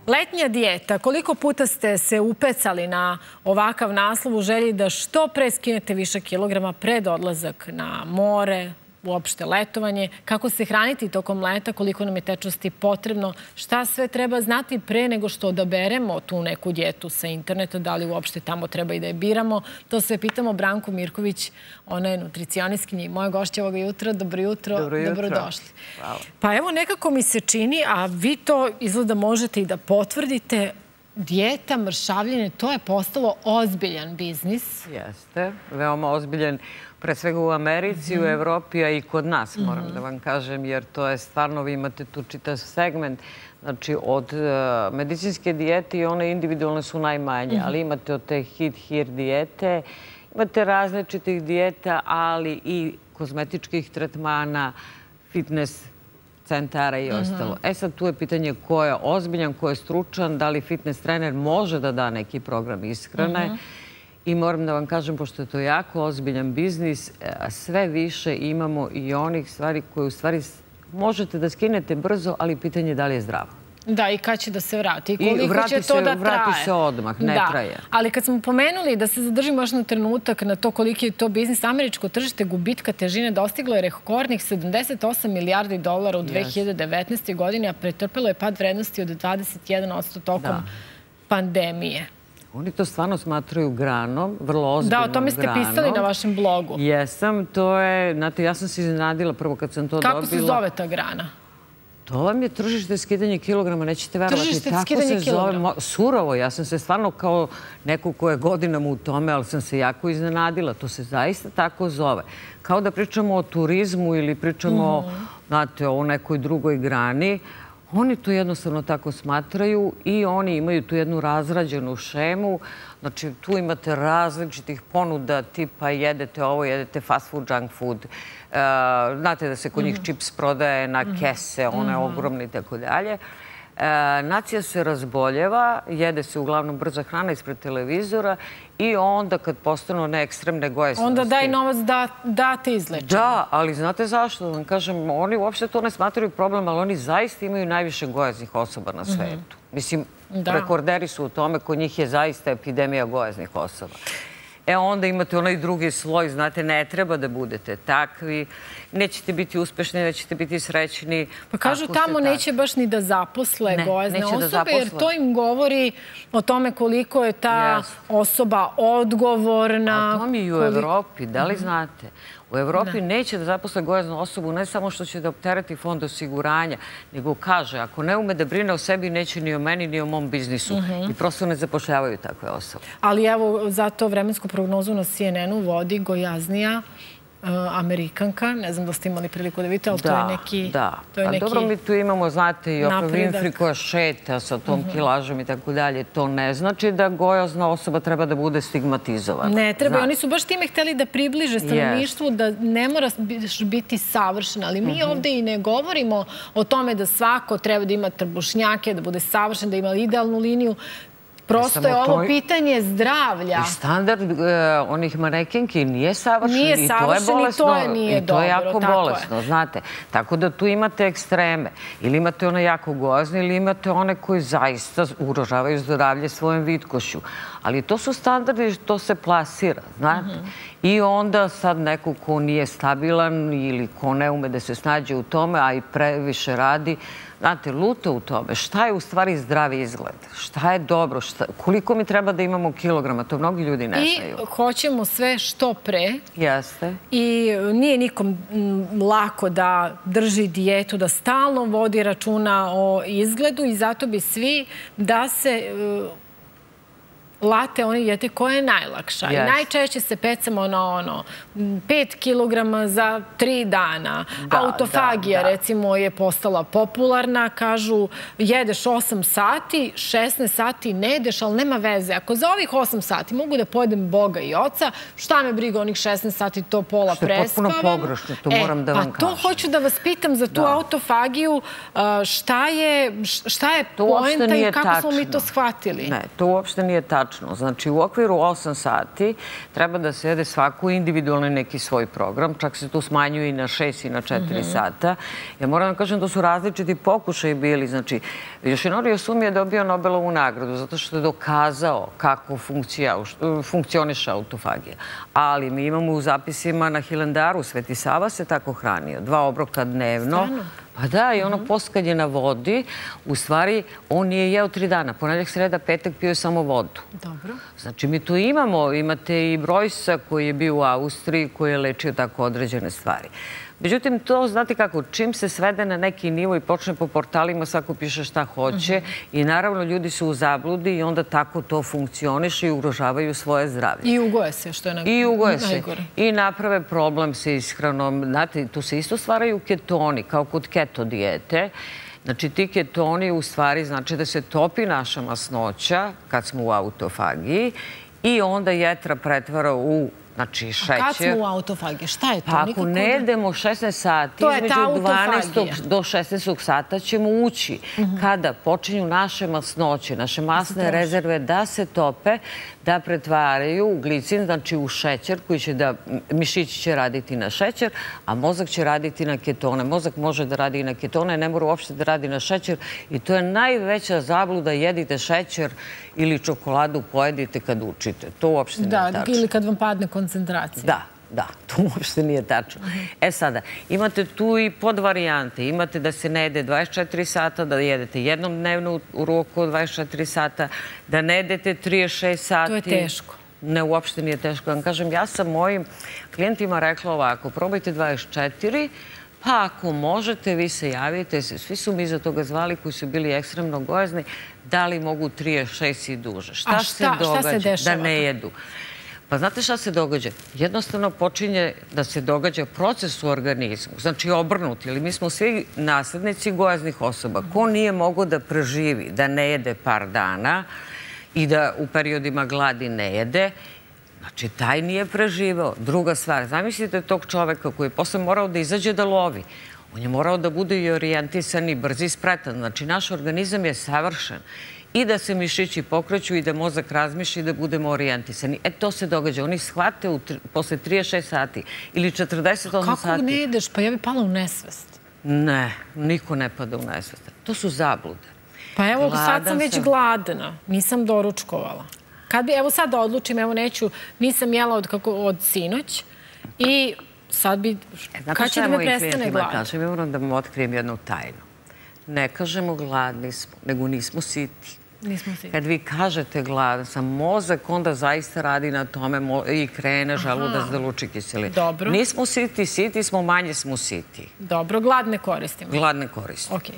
Letnja dijeta. Koliko puta ste se upecali na ovakav naslov u želji da što pre skinete više kilograma pred odlazak na more, uopšte letovanje, kako se hraniti tokom leta, koliko nam je tečnosti potrebno, šta sve treba znati pre nego što odaberemo tu neku dijetu sa interneta, da li uopšte tamo treba i da je biramo. To sve pitamo Branku Mirković, ona je nutricionistkinja i moja gošća ovoga jutra. Dobro jutro, dobrodošli. Pa evo, nekako mi se čini, a vi to izgleda možete i da potvrdite, dijeta, mršavljenje, to je postalo ozbiljan biznis. Jeste, veoma ozbiljan. Pre svega u Americi, u Evropi, a i kod nas, moram da vam kažem, jer to je stvarno, vi imate tu čitav segment, znači od medicinske dijete i one individualne su najmanje, ali imate od te hit-here dijete, imate različitih dijeta, ali i kozmetičkih tretmana, fitness centara i ostalo. E sad, tu je pitanje ko je ozbiljan, ko je stručan, da li fitness trener može da da neki program ishrane. I moram da vam kažem, pošto je to jako ozbiljan biznis, sve više imamo i onih stvari koje u stvari možete da skinete brzo, ali pitanje je da li je zdravo. Da, i kad će da se vrati i koliko će to da traje. Vrati se odmah, ne traje. Ali kad smo pomenuli da se zadržimo još na trenutak na to koliki je to biznis, američko tržište gubitka težine dostiglo je rekordnih 78 milijardi dolara u 2019. godini, a pretrpelo je pad vrednosti od 21% tokom pandemije. Oni to stvarno smatraju granom, vrlo ozbiljnom granom. Da, o tome ste pisali na vašem blogu. Jesam, to je, znate, ja sam se iznenadila prvo kad sam to dobila. Kako se zove ta grana? To vam je tržište skidanje kilograma, nećete verovati. Tržište skidanje kilograma? Surovo, ja sam se stvarno kao neko ko je godinama u tome, ali sam se jako iznenadila. To se zaista tako zove. Kao da pričamo o turizmu ili pričamo, znate, o nekoj drugoj grani. Oni to jednostavno tako smatraju i oni imaju tu jednu razrađenu šemu. Znači, tu imate različitih ponuda tipa jedete ovo, jedete fast food, junk food. Znate da se kod njih čips prodaje na kese, one ogromne i tako dalje. Nacija se razboljeva, jede se uglavnom brza hrana ispred televizora i onda kad postanu one ekstremne gojaznosti... Onda daj novac da te izleče. Da, ali znate zašto? Vam kažem, oni uopšte to ne smatraju problem, ali oni zaista imaju najviše gojaznih osoba na svetu. Mislim, rekorderi su u tome, kod njih je zaista epidemija gojaznih osoba. E onda imate onaj drugi sloj, znate, ne treba da budete takvi, nećete biti uspešni, nećete biti srećni. Pa kažu tamo neće baš ni da zaposle gojazne osobe, jer to im govori o tome koliko je ta osoba odgovorna. A to mi i u Evropi, da li znate? U Evropi neće da zaposle gojaznu osobu, ne samo što će da optereti fond osiguranja, nego kaže, ako ne ume da brine o sebi, neće ni o meni, ni o mom biznisu. I prosto ne zapošljavaju takve osobe. Ali evo, zato vremensku prognozu na CNN-u vodi gojaznija Amerikanka. Ne znam da ste imali priliku da vidite, ali to je neki... Da, da. Dobro, mi tu imamo, znate, i Oprah Winfrey koja šeta sa tom kilažom i tako dalje. To ne znači da gojazna osoba treba da bude stigmatizovana. Ne treba. Oni su baš time hteli da približe stanovništvu da ne mora biti savršen. Ali mi ovde i ne govorimo o tome da svako treba da ima trbušnjake, da bude savršen, da ima idealnu liniju. Prosto je ovo pitanje zdravlja. I standard onih manekenki nije savršen i to je bolesno. I to je jako bolesno, znate. Tako da tu imate ekstreme. Ili imate one jako gojazne, ili imate one koji zaista ugrožavaju zdravlje svojom vitkošću. Ali to su standardi, to se plasira, znate. I onda sad neko ko nije stabilan ili ko ne ume da se snađe u tome, a i previše radi, znate, luta u tome. Šta je u stvari zdravi izgled? Šta je dobro? Koliko mi treba da imamo kilograma? To mnogi ljudi ne znaju. I hoćemo sve što pre. Jeste. I nije nikom lako da drži dijetu, da stalno vodi računa o izgledu i zato bi svi da se... late one dijete koja je najlakša. I najčešće se pecamo na 5 kilograma za 3 dana. Autofagija, recimo, je postala popularna. Kažu, jedeš 8 sati, 16 sati ne jedeš, ali nema veze. Ako za ovih 8 sati mogu da pojedem Boga i Oca, šta me briga onih 16 sati, to pola prespavam. Što je potpuno pogrešno, to moram da vam kažem. Pa to hoću da vas pitam za tu autofagiju. Šta je poenta i kako smo mi to shvatili? Ne, to uopšte nije tačno. tačno. Znači, u okviru 8 sati treba da se jede svako individualni neki svoj program. Čak se tu smanjuje i na 6 i na 4 sata. Ja moram da kažem da su različiti pokušaji bili. Znači, Yoshinori Ohsumi je dobio Nobelovu nagradu zato što je dokazao kako funkcioniše autofagija. Ali mi imamo u zapisima na Hilandaru, Sveti Sava se tako hranio. 2 obroka dnevno. Pa da, i ono post kad je na vodi, u stvari on nije jeo 3 dana. Ponedjeljak, sreda, petak pio je samo vodu. Dobro. Znači mi tu imamo, imate i Brojsa koji je bio u Austriji, koji je lečio tako određene stvari. Međutim, to, znate kako, čim se svede na neki nivo i počne po portalima, svako piše šta hoće i naravno ljudi su u zabludi i onda tako to funkcioniše i ugrožavaju svoje zdravlje. I ugoje se, što je najgore. I ugoje se. I naprave problem sa ishranom. Znate, tu se isto stvaraju ketoni, kao kod keto dijete. Znači, ti ketoni u stvari znači da se topi naša masnoća kad smo u autofagiji i onda jetra pretvara u šećer. A kad smo u autofagiji? Šta je to? Pa ako ne jedemo 16 sati, između 12. do 16. sata ćemo ući. Kada počinju naše masnoće, naše masne rezerve da se tope, da pretvaraju glicin, znači u šećer, koji će da, mišići će raditi na šećer, a mozak će raditi na ketone. Mozak može da radi i na ketone, ne mora uopšte da radi na šećer i to je najveća zabluda, jedite šećer ili čokoladu pojedite kad učite. To uopšte nije tačno. Da, ili kad vam padne koncentracija. Da, to uopšte nije tačno. E sada, imate tu i podvarijante. Imate da se ne jede 24 sata, da jedete jednom dnevno u roku od 24 sata, da ne jedete 36 sati. To je teško. Ne, uopšte nije teško. Vam kažem, ja sam mojim klijentima rekla ovako, probajte 24, pa ako možete, vi se javite. Svi su mi iza toga zvali koji su bili ekstremno gojazni, da li mogu 36 i duže. Šta se događa? Da ne jedu. Pa znate šta se događa? Jednostavno počinje da se događa proces u organizmu, znači obrnuti, ili mi smo svi naslednici gojaznih osoba. Ko nije mogao da preživi, da ne jede par dana i da u periodima gladi ne jede, znači taj nije preživao. Druga stvar, zamislite tog čoveka koji je posle morao da izađe da lovi. On je morao da bude i orijentisan i brz i spretan. Znači naš organizam je savršen. I da se mišići pokreću i da mozak razmišlja i da budemo orijentisani. E, to se događa. Oni shvate posle 36 sati ili 48 sati. Kako ne jedeš? Pa ja bi pala u nesvest. Ne, niko ne pada u nesvest. To su zablude. Pa evo, sad sam već gladna. Nisam doručkovala. Kad bi, evo sad da odlučim, evo neću, nisam jela od sinoć i sad bi, kad će da me prestane glad? Ja moram da vam otkrijem jednu tajnu. Ne kažemo gladni smo, nego nismo siti. Kad vi kažete gladan sam, mozak onda zaista radi na tome i krene želudac da luči kiselinu. Dobro. Nismo siti, siti smo, manje smo siti. Dobro, gladne koristimo. Gladne koristimo. Okej.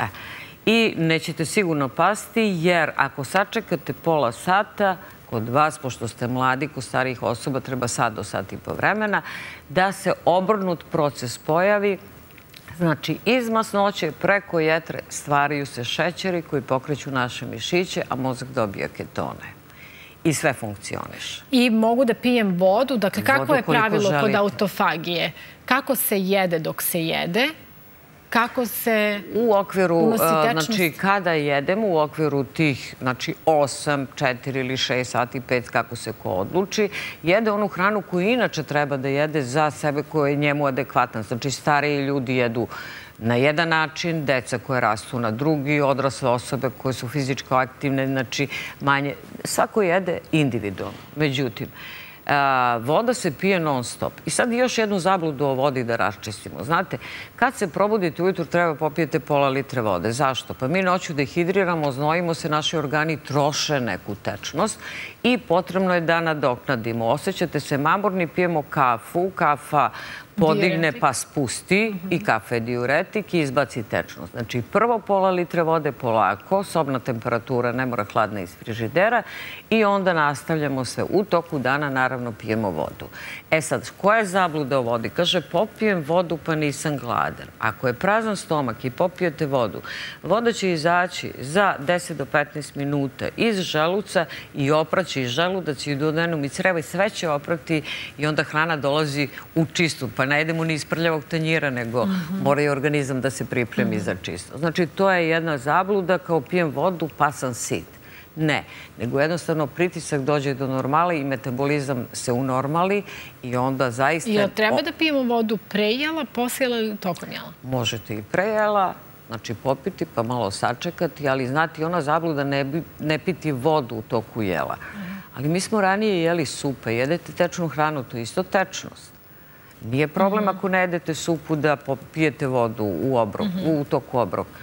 I nećete sigurno pasti, jer ako sačekate pola sata, kod vas, pošto ste mladi, kod starijih osoba treba sat do sat i po vremena, da se obrnut proces pojavi. Znači, iz masnoće preko jetre stvaraju se šećeri koji pokreću naše mišiće, a mozak dobija ketone. I sve funkcioniše. I mogu da pijem vodu? Dakle, kako je pravilo kod autofagije? Kako se jede dok se jede? Kako se u okviru, unosi tečnost? znači, kada jedemo u okviru tih, znači, 8, 4 ili 6 sati, 5, kako se ko odluči, jede onu hranu koju inače treba da jede za sebe koja je njemu adekvatna. Znači, stariji ljudi jedu na jedan način, deca koje rastu na drugi, odrasle osobe koje su fizičko aktivne, znači, manje. Svako jede individualno. Međutim, voda se pije non stop. I sad još jednu zabludu o vodi da raščistimo. Znate, kad se probudite ujutru treba popijete pola litre vode. Zašto? Pa mi noću dehidriramo, znojimo se, naši organi troše neku tečnost i potrebno je da nadoknadimo. Osjećate se mamurni, pijemo kafu, kafa podigne pa spusti i kafe diuretik i izbaci tečnost. Znači, prvo pola litre vode polako, sobna temperatura, ne mora hladna iz frižidera i onda nastavljamo se. U toku dana, naravno, pijemo vodu. E sad, koja je zabluda o vodi? Kaže, popijem vodu pa nisam gladan. Ako je prazan stomak i popijete vodu, voda će izaći za 10 do 15 minuta iz želuca i opraći iz želudac i duodenum i creva i sve će oprati i onda hrana dolazi u čistu. Pa ne jedemo ni iz prljavog tanjira, nego mora i organizam da se pripremi za čisto. Znači, to je jedna zabluda, kao pijem vodu pa sam sit. Ne, nego jednostavno pritisak dođe do normale i metabolizam se unormali i onda zaista... I treba da pijemo vodu pre jela, posle jela ili tokom jela? Možete i pre jela, znači popiti pa malo sačekati, ali znati ona zabluda ne piti vodu u toku jela. Ali mi smo ranije jeli supe, jedete tečnu hranu, to je isto tečnost. Nije problem ako ne jedete supu da popijete vodu u toku obroka.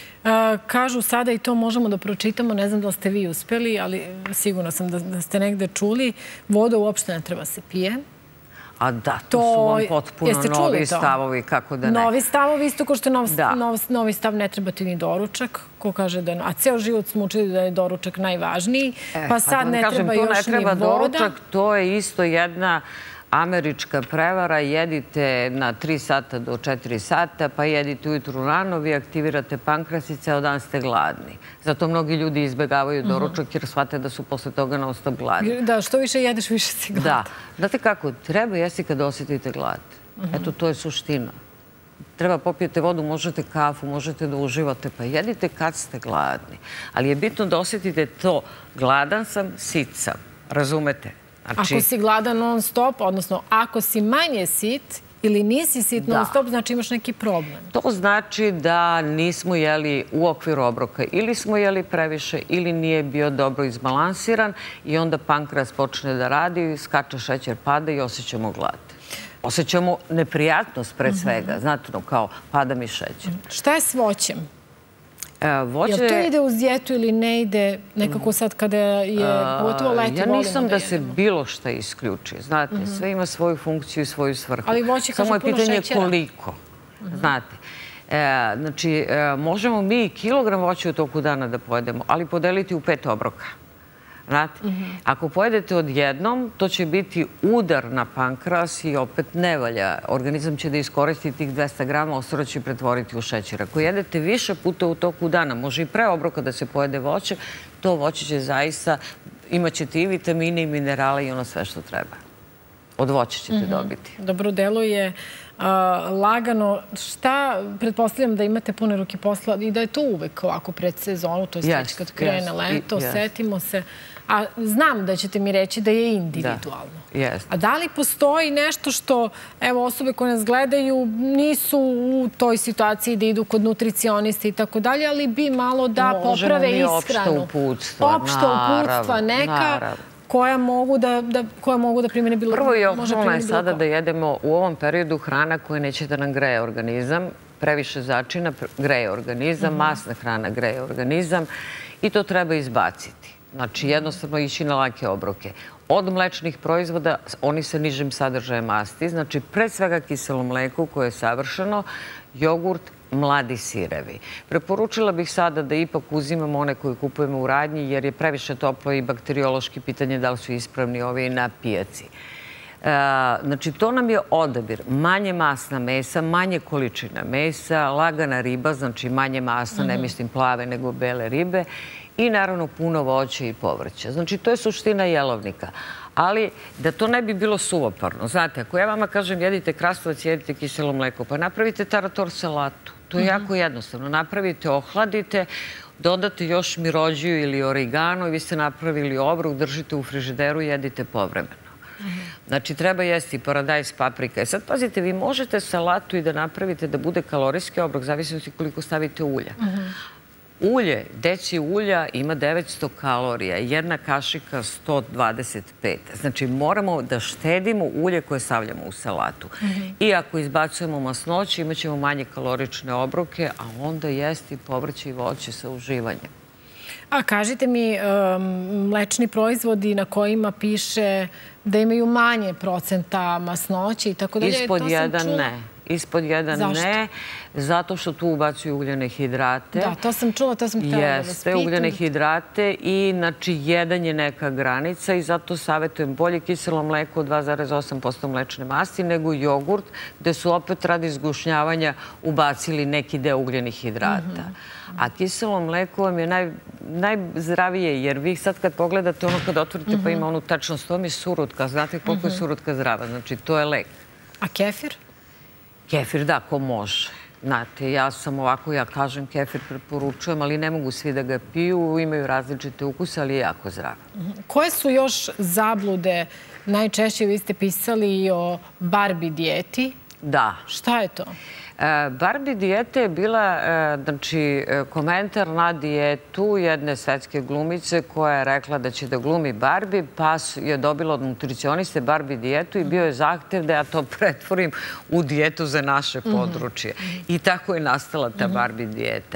Kažu sada, i to možemo da pročitamo, ne znam da li ste vi uspeli, ali sigurno sam da ste negde čuli, voda uopšte ne treba se pije. A da, to su vam potpuno novi stavovi, kako da ne. Novi stavovi, isto kao što je novi stav, ne treba ti ni doručak, ko kaže da... A ceo život smo učili da je doručak najvažniji, pa sad ne treba još ni voda. To je isto jedna američka prevara. Jedite na 3 sata do 4 sata, pa jedite ujutru rano, vi aktivirate pankreas i ceo dan ste gladni. Zato mnogi ljudi izbegavaju doručak jer shvate da su posle toga non stop gladni. Da, što više jedeš, više si gladan. Da. Znate kako, treba jesti kad osjetite glad. Eto, to je suština. Treba popijete vodu, možete kafu, možete da uživate, pa jedite kad ste gladni. Ali je bitno da osjetite to, gladan sam, sit sam. Razumete? Ako si gladan non stop, odnosno ako si manje sit ili nisi sit non stop, znači imaš neki problem. To znači da nismo jeli u okviru obroka. Ili smo jeli previše, ili nije bio dobro izbalansiran i onda pankreas počne da radi, skače šećer, pada i osjećamo glad. Osjećamo neprijatnost pred svega. Znate, kao pada mi šećer. Šta je s voćem? Jel to ide uz dijetu ili ne ide nekako sad kada je pogotovo leti volimo da jedemo? Ja nisam da se bilo šta isključi. Znate, sve ima svoju funkciju i svoju svrhu. Ali voće kaže puno šećera. Samo je pitanje koliko. Znate, znači, možemo mi kilogram voća u toku dana da pojedemo, ali podeliti u 5 obroka. Znate, ako pojedete odjednom, to će biti udar na pankreas i opet ne valja. Organizam će da iskoristi tih 200 grama, ostalo će pretvoriti u šećer. Ako jedete više puta u toku dana, može i pre obroka da se pojede voće, to voće će zaista, imat ćete i vitamine i minerale i ono sve što treba. Od voća ćete dobiti. Dobro, deluje lagano. Šta, pretpostavljam da imate pune ruke posla i da je to uvek ovako pred sezonu, to je već kad krene leto, setimo se. A znam da ćete mi reći da je individualno. A da li postoji nešto što, evo, osobe koje nas gledaju nisu u toj situaciji da idu kod nutricionista i tako dalje, ali bi malo da poprave ishranu? Možemo mi opšta uputstva, uputstva neka koja mogu da primene bilo... Prvo i osnovno je sada da jedemo u ovom periodu hrana koja neće da nam greje organizam. Previše začina greje organizam, masna hrana greje organizam i to treba izbaciti. Znači, jednostavno ići na lake obroke. Od mlečnih proizvoda, oni sa nižim sadržajem masti, znači pre svega kiselo mleko koje je savršeno, jogurt, mladi sirevi. Preporučila bih sada da ipak uzimamo one koje kupujemo u radnji jer je previše toplo i bakteriološki pitanje da li su ispravni ovi na pijaci. Znači, to nam je odabir. Manje masna mesa, manje količina mesa, lagana riba, znači manje masna, ne mislim plave nego bele ribe, i naravno puno voća i povrća. Znači, to je suština jelovnika. Ali da to ne bi bilo suvoparno. Znate, ako ja vama kažem jedite krastavac, jedite kiselo mleko, pa napravite tarator salatu. To je jako jednostavno. Napravite, ohladite, dodate još mirođiju ili origano i vi ste napravili obrok, držite u frižideru i jedite povremeno. Znači, treba jesti paradajz, paprika. Sad, pazite, vi možete salatu i da napravite da bude kalorijski obrok, zavisno koliko stavite ulja. Ulje, deci ulja ima 900 kalorija, jedna kašika 125. Znači, moramo da štedimo ulje koje stavljamo u salatu. I ako izbacujemo masnoće, imat ćemo manje kalorične obroke, a onda jesti povrće i voće sa uživanjem. A kažite mi, mlečni proizvodi na kojima piše da imaju manje procenta masnoće i tako dalje, ispod 1 ne. Ispod 1 ne, zato što tu ubacuju ugljene hidrate. Da, to sam čula, to sam htjela da vas pitam. Jeste, ugljene hidrate i, znači, 1 je neka granica i zato savjetujem bolje kiselo mleko od 2,8% mlečne masti nego jogurt, gde su opet radi zgušnjavanja ubacili neki deo ugljenih hidrata. A kiselo mleko vam je najzdravije, jer vi sad kad pogledate ono kad otvorite pa ima onu tačnost, to mi je surutka. Znate koliko je surutka zdrava? Znači, to je lek. A kefir? Kefir, da, ko može. Znate, ja sam ovako, ja kažem kefir preporučujem, ali ne mogu svi da ga piju, imaju različite ukuse, ali je jako zdrav. Koje su još zablude? Najčešće vi ste pisali i o Barbie dijeti. Da. Šta je to? Barbie dijeta je bila komentar na dijetu jedne svetske glumice koja je rekla da će da glumi Barbie, pa je dobila od nutricioniste Barbie dijetu i bio je zahtev da ja to pretvorim u dijetu za naše područje. I tako je nastala ta Barbie dijeta.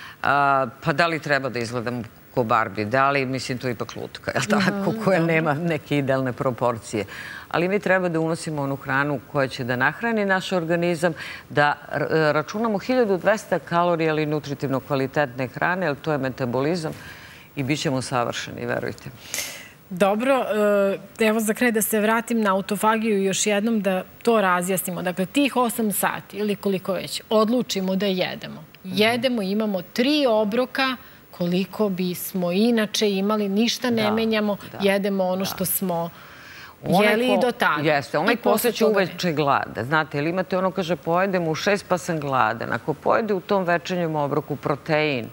Pa da li treba da izgledam ko Barbie? Da li, mislim, to je ipak lutka, je li tako, koja nema neke idealne proporcije. Ali mi treba da unosimo onu hranu koja će da nahrani naš organizam, da računamo 1200 kalorija ili nutritivno kvalitetne hrane, jer to je metabolizam i bit ćemo savršeni, verujte. Dobro, evo za kraj da se vratim na autofagiju i još jednom da to razjasnimo. Dakle, tih 8 sati ili koliko već odlučimo da jedemo. Jedemo, imamo 3 obroka koliko bismo inače imali, ništa ne menjamo, jedemo ono što smo jeli i do tada. Jeste, onaj posle će uveče glada. Znate, ili imate ono, kaže, pojedem u 6 pa sam gladan. Ako pojede u tom večernjem obroku protein,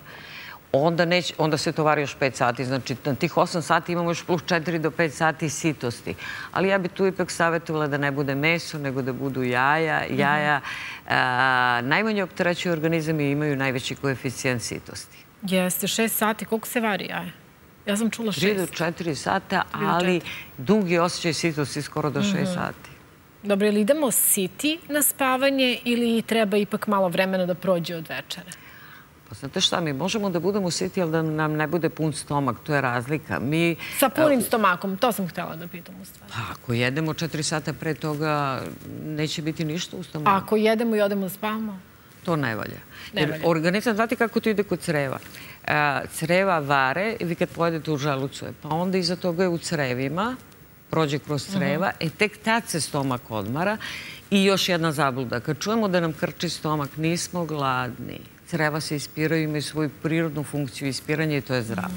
onda se to vari još 5 sati. Znači, na tih 8 sati imamo još plus 4 do 5 sati sitosti. Ali ja bi tu ipak savjetovala da ne bude meso, nego da budu jaja. Jaja najmanje opterećuju organizam i imaju najveći koeficijent sitosti. Jeste, 6 sati. Koliko se vari jaja? Ja sam čula 6. 3 do 4 sata, ali dugi osjećaj sitosti skoro do 6 sati. Dobro, ili idemo siti na spavanje ili treba ipak malo vremena da prođe od večere? Pa znate šta, mi možemo da budemo siti, ali da nam ne bude pun stomak, to je razlika. Sa punim stomakom, to sam htjela da pitam u stvari. Ako jedemo 4 sata pre toga, neće biti ništa u stomaku. Ako jedemo i odemo da spavamo? To ne valja. Jer organizam, znate kako to ide kod creva? Creva vare, vi kad pojedete u želucu, pa onda iza toga je u crevima, prođe kroz creva, tek tad se stomak odmara. I još jedna zabluda. Kad čujemo da nam krči stomak, nismo gladni. Creva se ispiraju, imaju svoju prirodnu funkciju ispiranja i to je zdravo.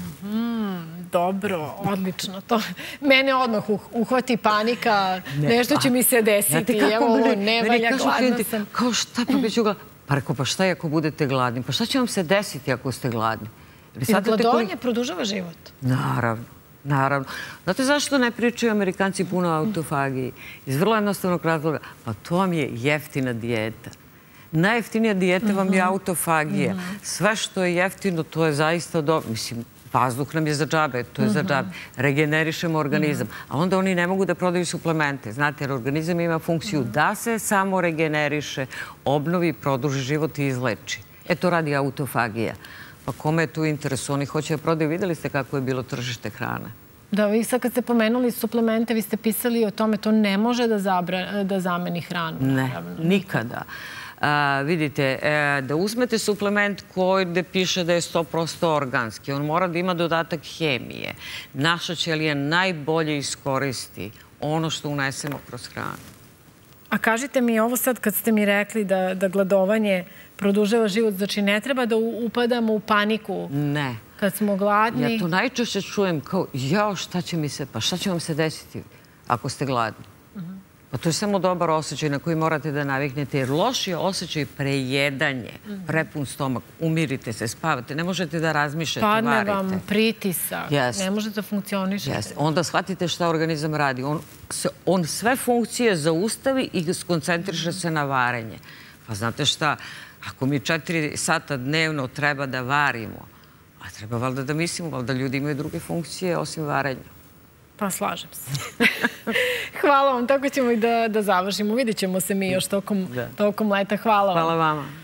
Dobro, odlično. Mene odmah uhvati panika, nešto će mi se desiti. Evo ovo, ne valja, gladna sam. Kao šta pa bit ću gladna? Pa rekao, pa šta je ako budete gladni? Pa šta će vam se desiti ako ste gladni? Jer gladovanje produžava život. Naravno. Naravno. Znate zašto ne pričaju Amerikanci puno o autofagiji? Iz vrlo jednostavnog razloga. Pa to vam je jeftina dijeta. Najjeftinija dijeta vam je autofagija. Sve što je jeftino, to je zaista dobro. Mislim, vazduh nam je za džabe, to je za džabe. Regenerišemo organizam. A onda oni ne mogu da prodaju suplemente. Znate, jer organizam ima funkciju da se samo regeneriše, obnovi, produži život i izleči. To radi autofagija. Pa kome je tu interes? Oni hoće da prodaju. Videli ste kako je bilo tržište hrane? Da, vi sad kad ste pomenuli suplemente, vi ste pisali o tome, to ne može da zameni hranu. Ne, nikada. Vidite, da uzmete suplement koji piše da je 100% organski, on mora da ima dodatak hemije. Naša ćelija najbolje iskoristi ono što unesemo kroz hranu. A kažite mi, ovo sad kad ste mi rekli da gladovanje produžava život, znači ne treba da upadamo u paniku? Ne. Kad smo gladni? Ja to najčešće čujem kao, jao, šta će vam se desiti ako ste gladni? Pa to je samo dobar osjećaj na koji morate da naviknete, jer loš je osjećaj prejedanje, prepun stomak, umirite se, spavate, ne možete da razmišljate, varite. Padne vam pritisak, ne možete da funkcionišete. Onda shvatite šta organizam radi. On sve funkcije zaustavi i skoncentriše se na varenje. Pa znate šta, ako mi 4 sata dnevno treba da varimo, a treba valjda da mislimo, valjda ljudi imaju druge funkcije osim varenja. Pa slažem se. Hvala vam, tako ćemo i da završimo. Vidjet ćemo se mi još tokom leta. Hvala vam. Hvala vama.